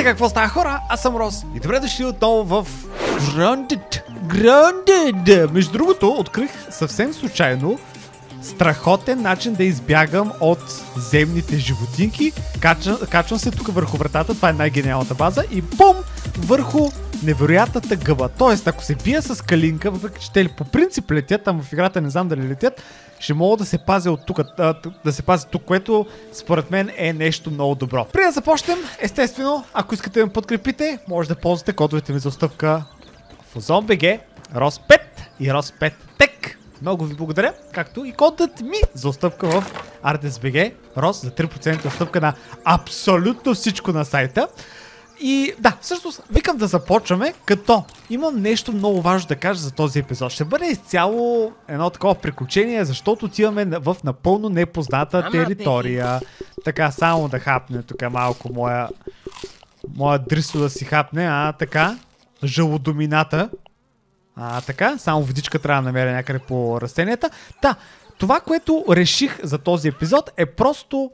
така, какво става, хора? Аз съм Рос и добре дошли отново в Grounded. Между другото, открих съвсем случайно страхотен начин да избягам от земните животинки. Качвам се тук върху вратата, това е най-гениалната база и бум! Върху невероятната гъба. Тоест, ако се бия с калинка, въпреки че те по принцип летят, ама в играта не знам дали летят, ще мога да се пазя от тук, да се пази тук, което според мен е нещо много добро. Преди да започнем, естествено, ако искате да ме подкрепите, може да ползвате кодовете ми за отстъпка в OzonBG, ROS5 и ROS5Tech. Много ви благодаря, както и кодът ми за отстъпка в ArtesBG, ROS за 3% отстъпка на абсолютно всичко на сайта. И да, всъщност викам да започваме, като имам нещо много важно да кажа за този епизод. Ще бъде изцяло едно такова приключение, защото отиваме в напълно непозната територия. Така, само да хапне тук малко моя дрисо да си хапне, така, жълодомината. Така, само водичка трябва да намеря някъде по растенията. Това, което реших за този епизод е просто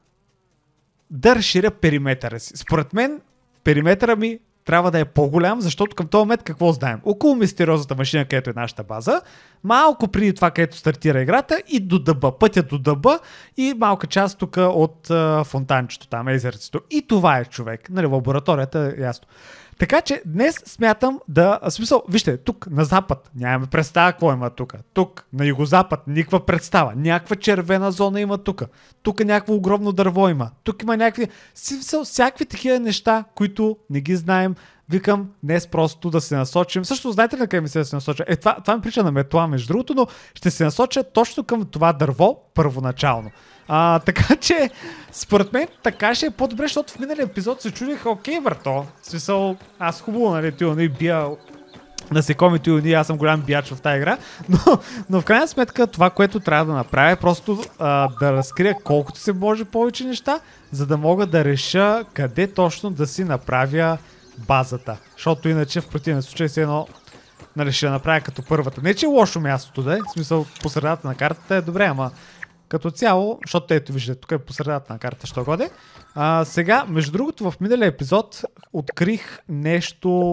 да разширя периметъра си. Според мен, периметъра ми трябва да е по-голям, защото към този момент какво знаем? Около мистериозната машина, където е нашата база, малко преди това, където стартира играта и до дъба, пътя до дъба и малка част тук от фонтанчето, там езерцето. И това е човек. Нали, лабораторията е ясно. Така че днес смятам да... Смисъл, вижте, тук на запад нямаме представа какво има тук. Тук на югозапад никаква представа. Някаква червена зона има тук. Тук някакво огромно дърво има. Тук има някакви... Всякакви такива неща, които не ги знаем. Викам днес просто да се насочим. Също знаете ли на къде ми се да се насоча? Това ми прича на метла, между другото, но ще се насоча точно към това дърво първоначално. Така че, според мен, така ще е по-добре, защото в миналия епизод се чудих, окей, брато, смисъл, аз хубаво, нали, тюни бия насекоми, тюни, аз съм голям бияч в тази игра, но в крайна сметка това, което трябва да направя е просто да разкрия колкото се може повече неща, за да мога да реша къде точно да си направя базата, защото иначе в противен случай се едно, нали, ще направя като първата. Не, че е лошо мястото да е, в смисъл по средата на картата е добре, ама като цяло, защото ето виждате, тук е по средата на картата, що годе. Сега, между другото, в миналия епизод открих нещо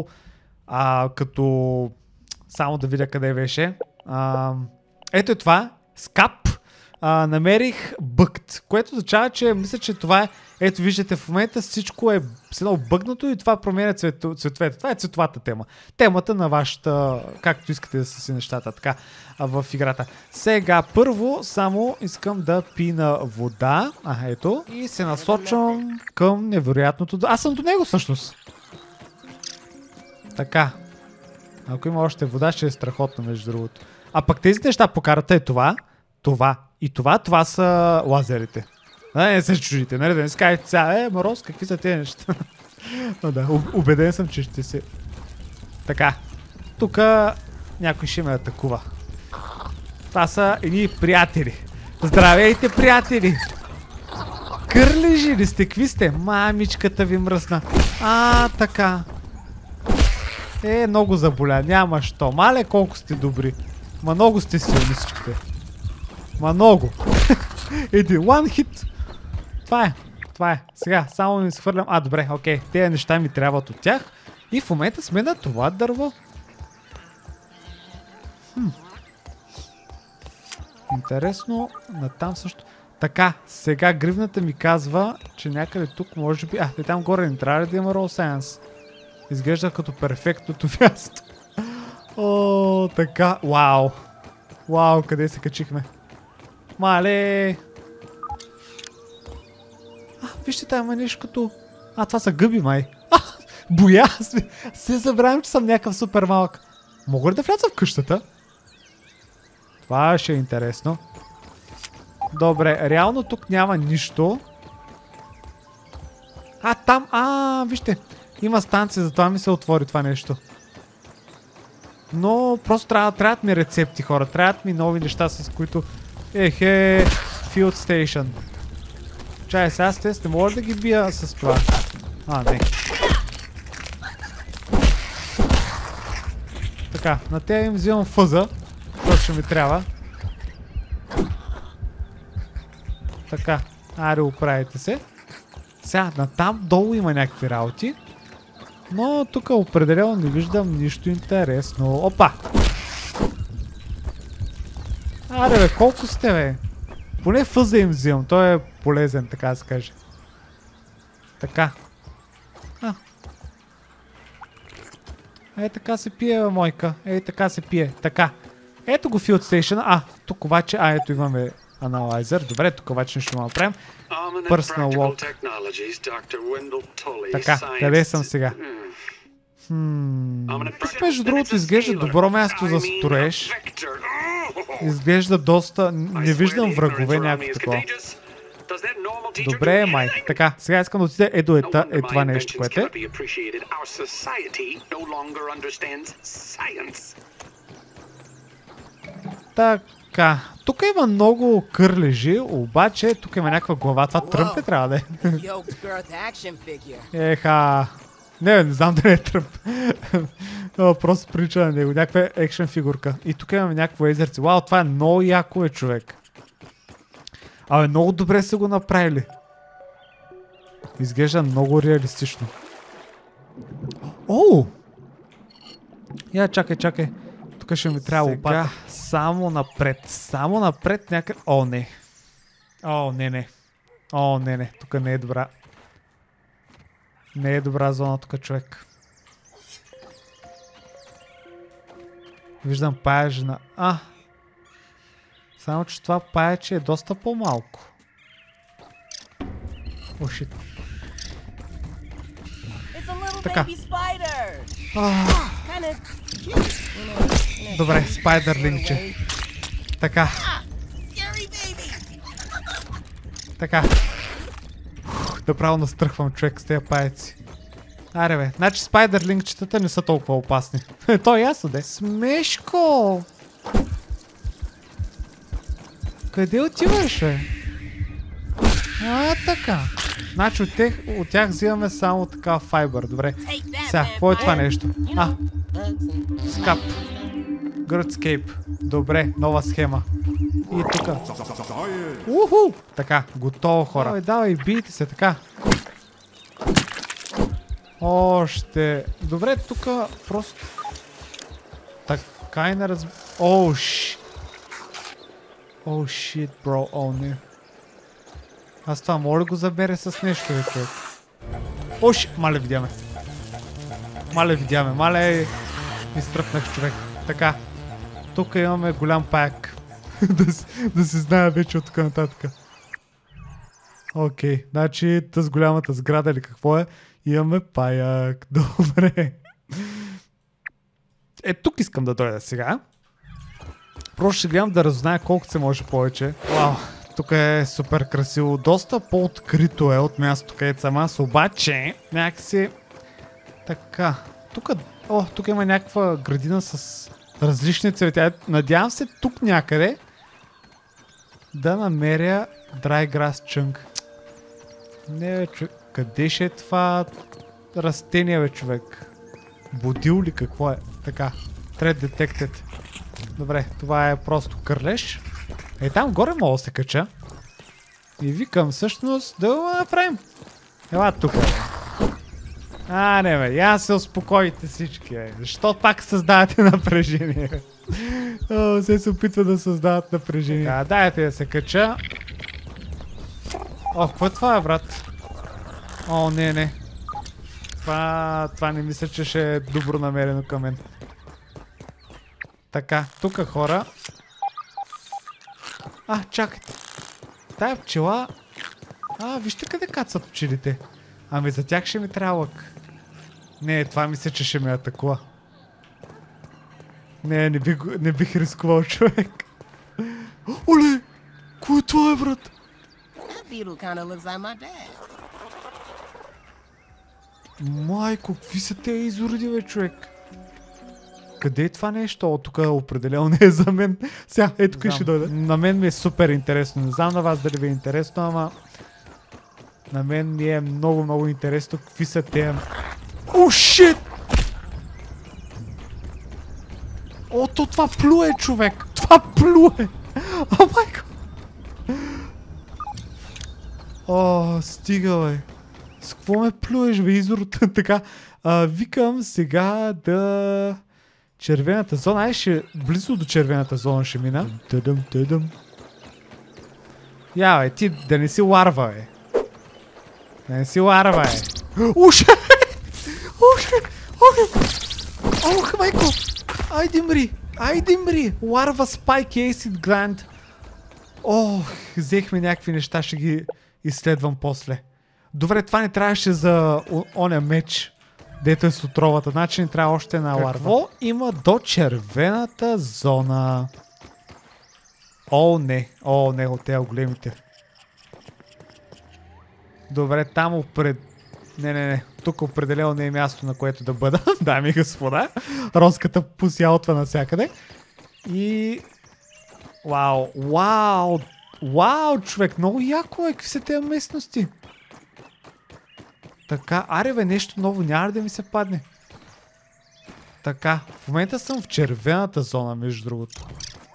като... Само да видя къде беше. Ето е това. Скап. Намерих бъгт, което означава, че мисля, че това е... Ето виждате, в момента всичко е едно бъгнато и това променя цветовете. Това е цветовата тема. Темата на вашата... Както искате да са си нещата, така, в играта. Сега, първо, само искам да пина вода. Ето. И се насочвам към невероятното... Аз съм до него, всъщност. Така. Ако има още вода, ще е страхотно, между другото. А пък тези неща по карата е това и това са лазерите. Не се чудите, нали? Да не си кажете сега, Мороз, какви са тези неща? Да, убеден съм, че ще се... Така, тук някой ще ме атакува. Това са едни приятели. Здравейте, приятели! Кърлежи ли сте? Какви сте? Мамичката ви мръсна. Така. Много заболя, няма що. Мале колко сте добри. Ма много сте силни всичките. Ма много. Един one hit. Това е. Сега, само ми схвърлям. Добре, окей. Тези неща ми трябват от тях. И в момента сме на това дърво. Интересно. Натам също. Така, сега гривната ми казва, че някъде тук може би... там горе не трябва ли да има Raw Science? Изглежда като перфектното място. Така. Вау, къде се качихме? Мале! Вижте, там има нещо като... това са гъби, май. Боя! Се забравям, че съм някакъв супер малък. Мога ли да вляза в къщата? Това ще е интересно. Добре, реално тук няма нищо. Там... вижте. Има станция, затова ми се отвори това нещо. Но просто трябват ми рецепти, хора. Трябват ми нови неща, с които... Field Station. Чай, сега не мога да ги бия с това. Не. Така, на тея им взимам фъза, който ще ми трябва. Така, аре, оправите се. Сега, натам долу има някакви работи. Но тук определено не виждам нищо интересно. Опа! Аре бе, колко сте бе? Поне фъза им взимам, той е полезен, така да се каже. Така. Ей така се пие, бе, мойка. Ей така се пие. Така. Ето го Field Station. Тук обаче, ето имаме аналайзер. Добре, тук обаче ще направим. Personal Walk. Така, къде съм сега? Тук между другото изглежда добро място за строеж. Изглежда доста... Не виждам врагове някакво такова. Добре, май. Така, сега искам да отида е това нещо, което е. Така, тук има много кърлежи, обаче тук има някаква глава. Това Тръмп ли трябва да е? Еха... Не знам дали е Тръмп. Просто прилича на него. Някаква екшен фигурка. И тук имаме някакво езерце. Вау, това е много яко е, човек. Абе, много добре са го направили. Изглежда много реалистично. Оу! Я, чакай. Тук ще ми трябва лопата. Само напред някъде. О, не. Тук не е добра. Не е добра зона тук, човек. Виждам паяжина. Само, че това паяче е доста по-малко. О, шит. Така. Добре, спайдърлинче. Така. Направо настръхвам, човек, с тези паяци. Аре бе, значи спайдърлинчетата не са толкова опасни. То е ясно, де. Смешко! Къде отиваш, бе? Така. Значи от тях взимаме само така файбър, добре. Сега, какво е това нещо? Скап. Гръдскейп. Добре, нова схема. И тука. Уху! Така, готово, хора. Давай, бийте се, така. Още. Добре, тука просто... Така и не разб... Оу, shit, бро, не. Аз това мога ли го забере с нещо, бе, човек? Мале видяме. Мале изтръпнах, човек. Така. Тук имаме голям паяк. Да се знае вече от тук нататък. Окей, значи тъс голямата сграда или какво е? Имаме паяк. Добре. Тук искам да дойда сега. Просто ще гледам да разузная колко се може повече. Вау, тук е супер красиво. Доста по-открито е от мястото, където съм аз. Обаче, някакси... Така, тук има някаква градина с различни цветя. Надявам се тук някъде да намеря Dry Grass Chunk. Не, бе, човек. Къде ще е това растение, бе, човек? Будил ли какво е? Така, Threat Detected. Добре, това е просто кърлеж. Там горе мога да се кача. И викам всъщност да го направим. Ела тук. Не бе, я се успокойте всички, бе. Защо пак създавате напрежение? Се опитва да създават напрежение. Дайте да се кача. Какво е това, брат? Не. Това не мисля, че ще е добро намерено към мен. Така, тук хора. Чакайте. Тая пчела... вижте къде кацат пчелите. За тях ще ми трябва лък. Не, това мисля, че ще ме атакува. Не бих рискувал, човек. Оле! Кой е това, брат? Майко, какви са тези изуроди, бе, човек? Къде е това нещо? Тук определено не е за мен. Сега, тук ще дойде. На мен ми е супер интересно. Не знам на вас дали ви е интересно, ама... На мен ми е много интересно какви са те... Шит! Това плюе, човек! Това плюе! майко! Стига, бе! С какво ме плюеш, бе, Изор? Така, викам сега да... Червената зона, ай ще близо до червената зона ще мина. Тъдъм. Я, бе, ти да не си ларва, бе. Да не си ларва, бе. Уша! Ох, майко! Айде мри! Ларва Спайк Acid Gland. Ох, взехме някакви неща, ще ги изследвам после. Добре, това не трябваше за оня меч, дето е с отровата. Значи не трябва още една ларва. Какво има до червената зона? О, не, от тези големите. Добре, там Не. Тук определено не е място, на което да бъда. Дами и господа. Роската посялтва навсякъде. И... Вау, човек, много яко е. Какви са тези местности? Така, аре бе, нещо ново няма да ми се падне. Така, в момента съм в червената зона, между другото.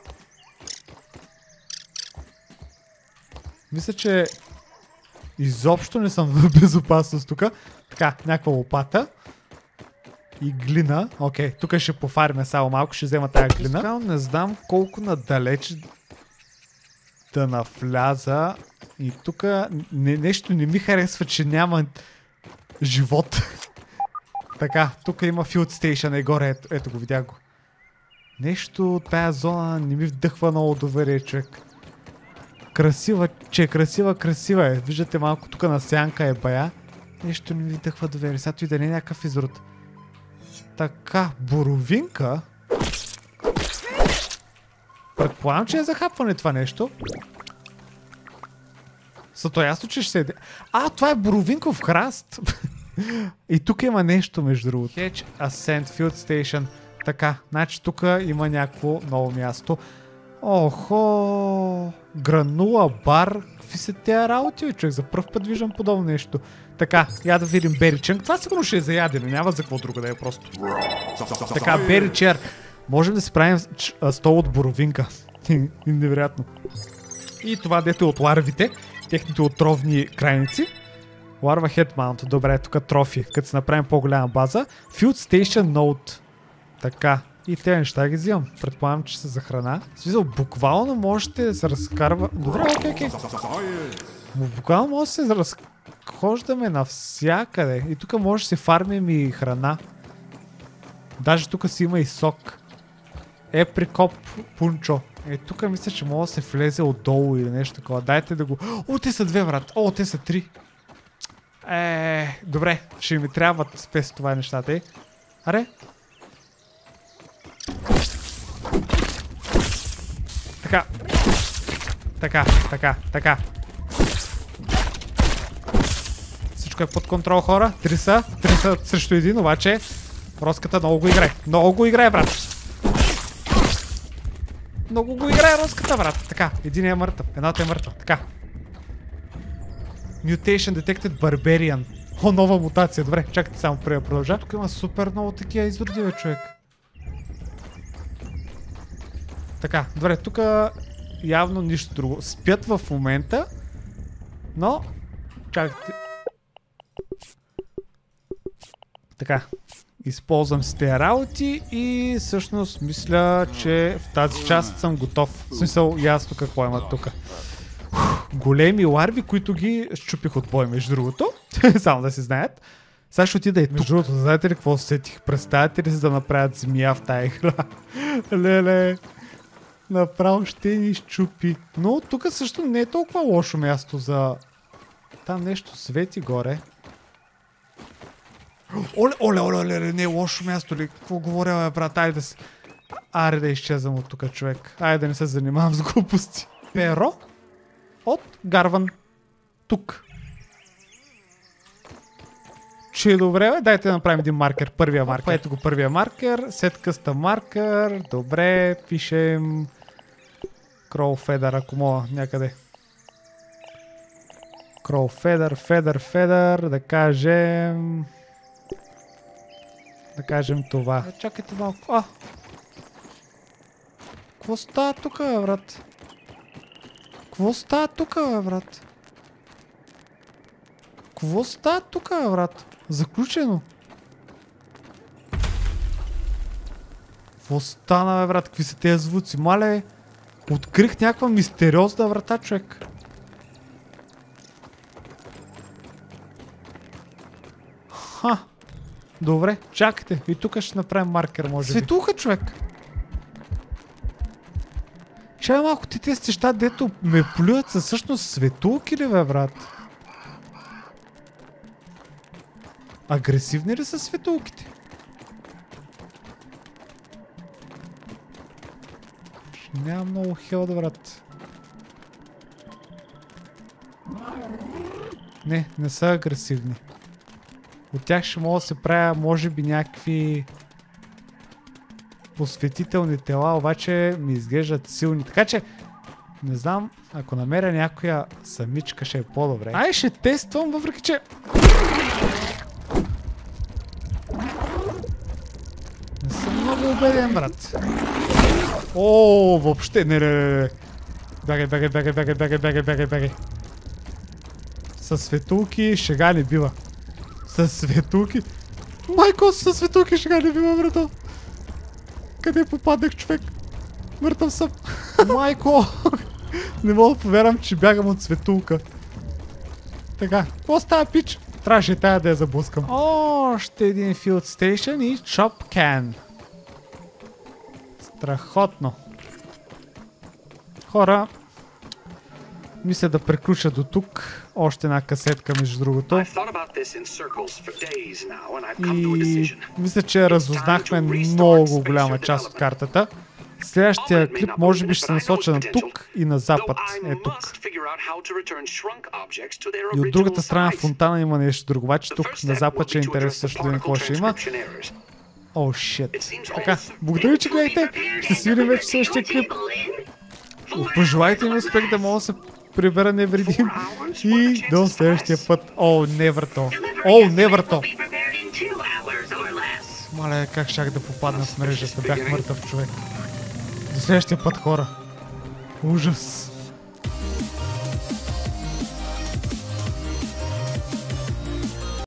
Мисля, че изобщо не съм в безопасност тук. Така, някаква лопата. И глина. Окей, тук ще пофармя само малко, ще взема тая глина. Не знам колко надалеч да навляза. И тук нещо не ми харесва, че няма живот. Така, тук има Field Station, е горе, ето го, видях го. Нещо от тая зона не ми вдъхва много доверие, човек. Красива е. Виждате малко тук на сянка е бая. Нещо не ми вдъхва доверие. Сега той да не е някакъв изрод. Така, боровинка. Предполагам, че е захапване това нещо. Зато ясно, че ще се еде. Това е боровинков храст. И тук има нещо, между другото. Hedge Ascent Field Station. Така, значи тук има някакво ново място. Охо! Гранула бар. Какви са тези работи, човек? За пръв път виждам подобно нещо. Така, я да видим беричънг. Това сигурно ще е за ядене, няма за какво друго да е просто. Така, беричер. Можем да си правим стол от боровинка. Невероятно. И това дето е от ларвите. Техните отровни крайници. Ларва Head Mount. Добре, тук трофи. Като се направим по-голяма база. Field Station Note. Така. И тези неща ги взимам. Предполагам, че са за храна. Смисъл, буквално можете да се разкарва... Добре, окей. Буквално може да се разхождаме навсякъде. И тук може да се фармим и храна. Даже тук си има и сок. Еприкоп пунчо. Тук мисля, че може да се влезе отдолу или нещо такова. Дайте да го... те са две, брат. Те са три. Добре. Ще ми трябват спес това нещата. Аре? Така. Всичко е под контрол, хора. Три са срещу един, обаче Роската много го играе, брат. Много го играе Роската, брат. Така, един е мъртъв, едната е мъртва. Така. Mutation Detected Barbarian. Нова мутация. Добре, чакайте само преди да продължа. Тук има супер много такива изроди, бе, човек. Така, добре, тук явно нищо друго. Спят в момента, но... Чакайте. Така, използвам си тези работи и всъщност мисля, че в тази част съм готов. В смисъл, ясно какво има тук. Големи ларви, които ги щупих от бой, между другото. Само да си знаят. Сега ще отида и тук. Между другото, знаете ли какво сетих? Представете ли си да направят змия в тая игра? Леле. Направо ще ни щупи. Но тук също не е толкова лошо място за... Там нещо свети горе. Оле, не е лошо място ли? Какво говоря, бе, брат? Айде да си... Аре да изчезвам от тук, човек. Айде да не се занимавам с глупости. Перо от Гарван. Тук. Че добре, бе. Дайте да направим един маркер. Първия маркер. Ето го първия маркер. Set custom маркер. Добре, пишем... Crow Feather, ако мога, някъде. Crow Feather, да кажем... Да кажем това. Чакайте малко. Какво става тук, бе, брат? Какво Какво става тук, брат? Заключено. Какво стана, брат? Какви са тези звуци? Мале, открих някаква мистериозна врата, човек. Ха. Добре, чакайте. И тук ще направим маркер, може би. Светулка, човек. Чай малко тези неща, дето ме плюят, са всъщност светулки ли, бе, брат? Агресивни ли са светулките? Няма много хелд, брат. Не са агресивни. От тях ще мога да се правя, може би, някакви посветителни тела, обаче ми изглеждат силни. Така че, не знам, ако намеря някоя самичка, ще е по-добре. Ай, ще тествам, въпреки че... Не съм много убеден, брат. О, въобще, не. Бягай. Със светулки шега не бива. Със светулки? Майко, със светулки шега не бива, брато. Къде попаднах, човек? Мъртъв съм. Майко! Не мога да повярвам, че бягам от светулка. Така, какво става, пич? Трябваше тая да я заблъскам. Още един Field Station и Chop Can. Страхотно. Хора, мисля да приключа до тук. Още една касетка, между другото. И мисля, че разузнахме много голяма част от картата. Следващия клип може би ще се насоча на тук и на запад. Е тук. И от другата страна на фонтана има нещо друго. Обаче тук на запад ще е интересно също да видим какво ще има. О, шит. Така, благодаря, че гледайте. Ще се видим вече в следващия клип. Пожелайте ми успех да мога да се прибера невредим. И до следващия път. О, не върто. О, не върто. Мале, как щях да попадна в мрежата. Бях мъртъв човек. До следващия път, хора. Ужас.